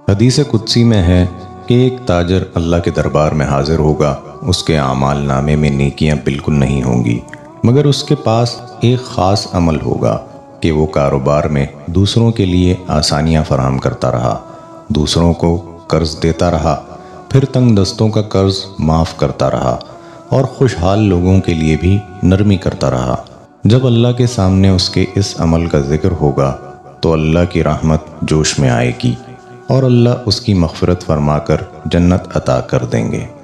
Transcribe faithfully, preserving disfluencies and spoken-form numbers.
हदीस कुदसी में है कि एक ताजर अल्लाह के दरबार में हाजिर होगा। उसके आमाल नामे में नेकियां बिल्कुल नहीं होंगी, मगर उसके पास एक ख़ास अमल होगा कि वो कारोबार में दूसरों के लिए आसानियां फराहम करता रहा, दूसरों को कर्ज देता रहा, फिर तंग दस्तों का कर्ज माफ़ करता रहा और खुशहाल लोगों के लिए भी नरमी करता रहा। जब अल्लाह के सामने उसके इस अमल का जिक्र होगा तो अल्लाह की रहमत जोश में आएगी और अल्लाह उसकी मग़फ़िरत फरमाकर जन्नत अता कर देंगे।